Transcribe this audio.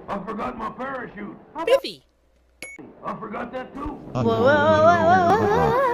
I forgot my parachute. Spiffy. I forgot that too. Whoa, whoa, whoa, whoa, whoa, whoa.